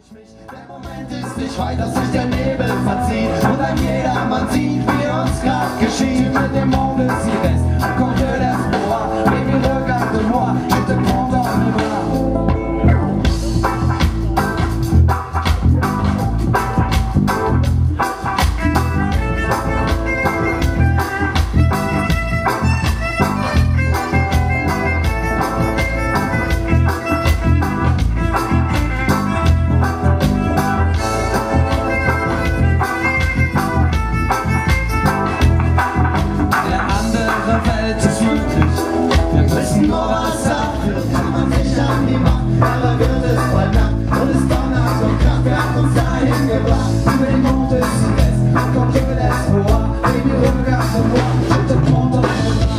Der Moment ist nicht weit, dass sich der Nebel verzieht und ein jedermann sieht, wie uns grad geschieht. Mit dem monde si reste encore de l'espoir. Baby, regarde-moi, je te prends dans mes bras. Aber wird es voll Nacht und es donnert und kracht, wer hat uns dahin gebracht? Über den Mond ist die West, encore de l'espoir. Baby, regarde-moi, je te prends dans mes bras.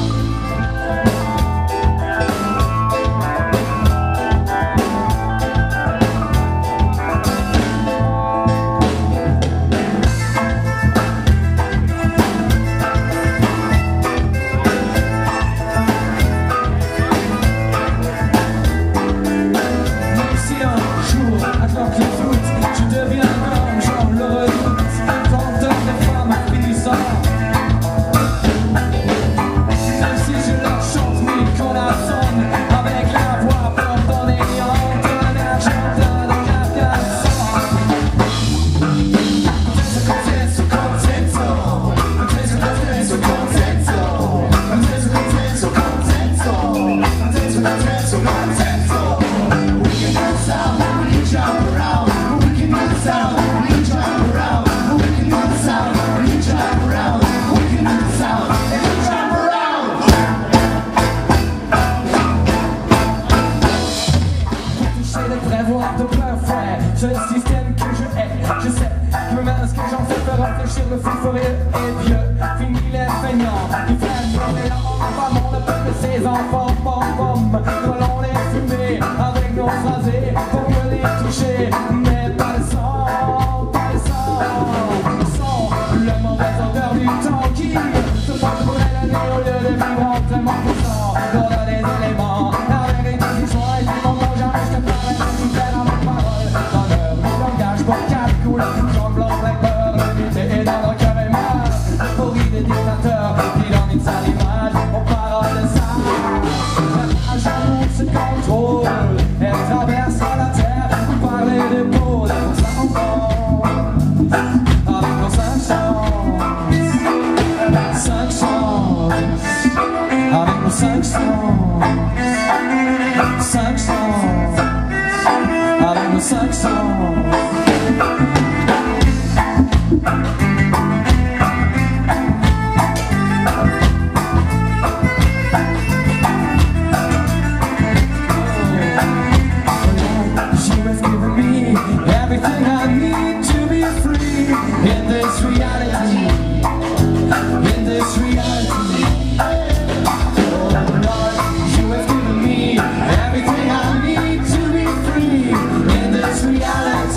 C'est le système que je hais, je sais que même ce que j'en fais fait réfléchir le fou furieux et vieux. Fini les feignants, qui flèchent les enfants, on ne peut que ses enfants, pom-pom. Collons les fumées avec nos phrasés pour me les toucher, mais pas le sang, pas le sang. Le mauvais odeur du temps qui se passe pour l'année au lieu de vivre tellement puissant. Dans les éléments, avec les discussions et du moment jamais je te parle, je te fais dans mes paroles. Pour calculer, jaune, blanc, black, beurre, l'unité est dans le cœur et mal. Pourri des dictateurs, il en mixe à l'image, on parle de ça. La jalousie se contrôle, elle traverse la terre, par les dépôts de nos enfants. Avec nos 5 chances, avec nos 5 chances, avec nos 5 chances. Reality.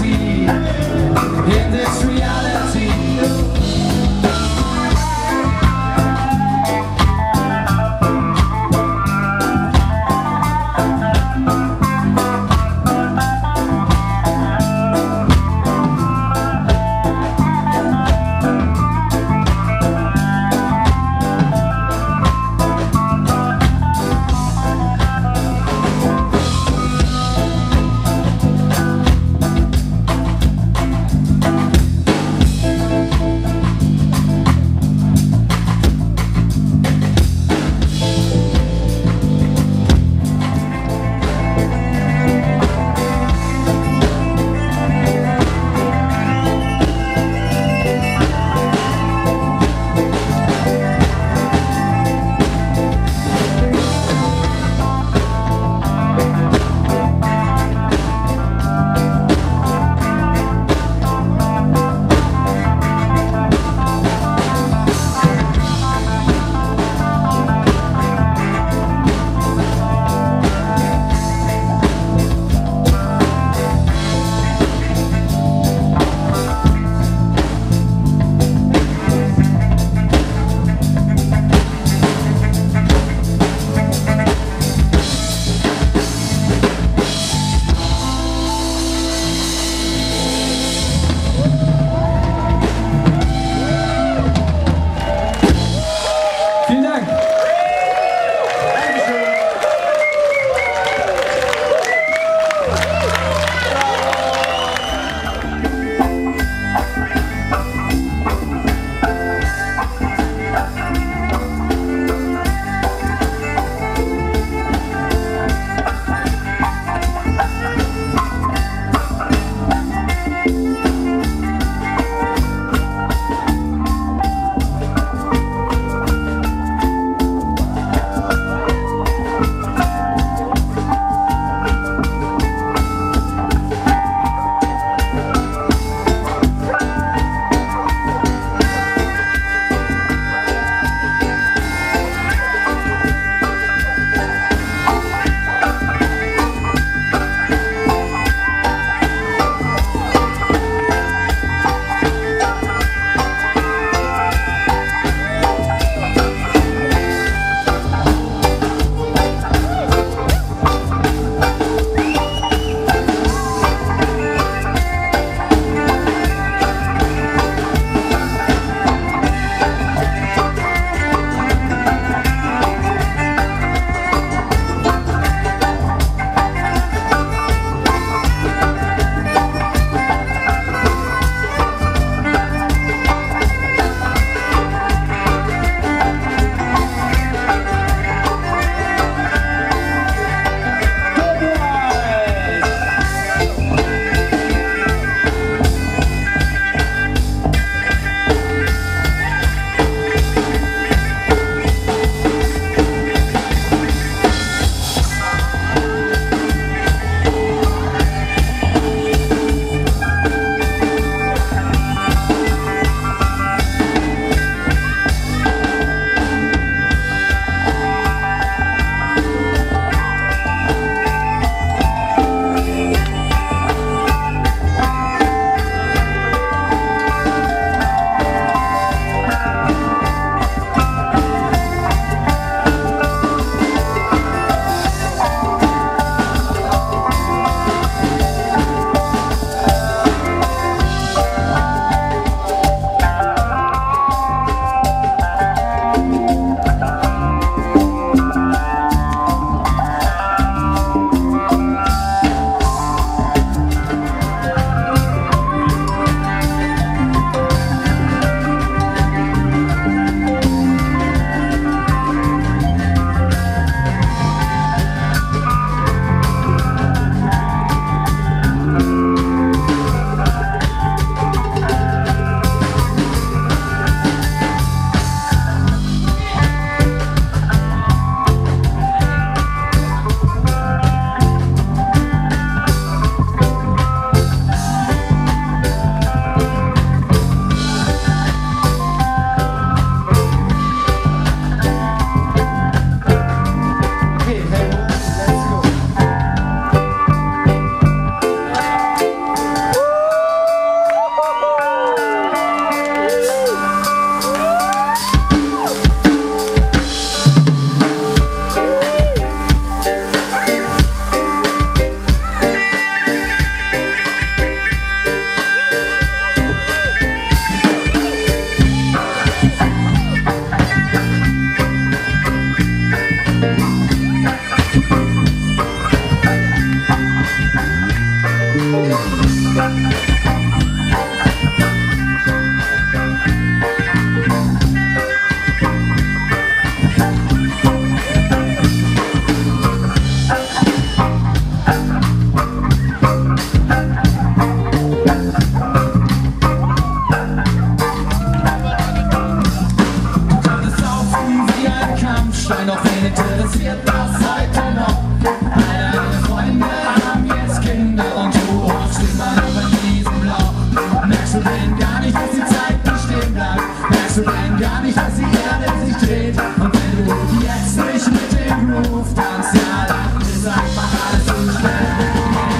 Noch wen interessiert das heute noch? Alle deine Freunde haben jetzt Kinder und du hoffst immer noch in diesem Loch. Merkst du denn gar nicht, dass die Zeit nicht stehen bleibt? Merkst du denn gar nicht, dass die Erde sich dreht? Und wenn du jetzt nicht mit dem Groove tanzt, ja, dann ist einfach alles zu schnell.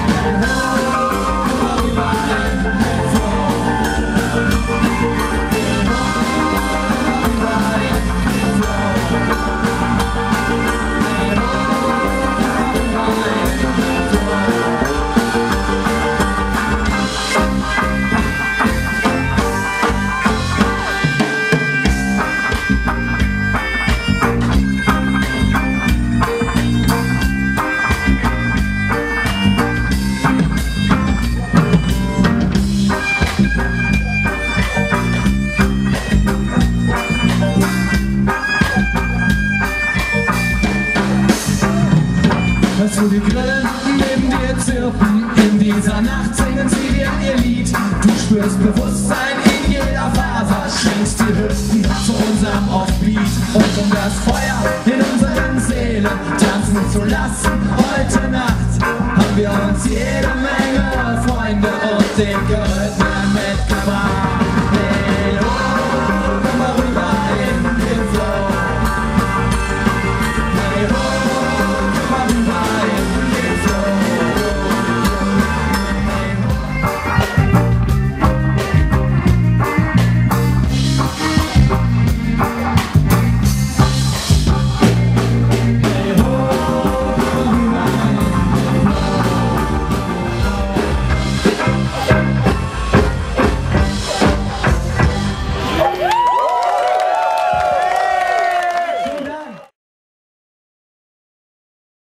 Hörst du die Grillen neben dir zirpen? In dieser Nacht singen sie dir ihr Lied. Du spürst Bewusstsein in jeder Faser, schwingst die Hüften zu unserem Offbeat. Und um das Feuer in unseren Seelen tanzen zu lassen, heute Nacht haben wir uns jede Menge Freunde und den Girls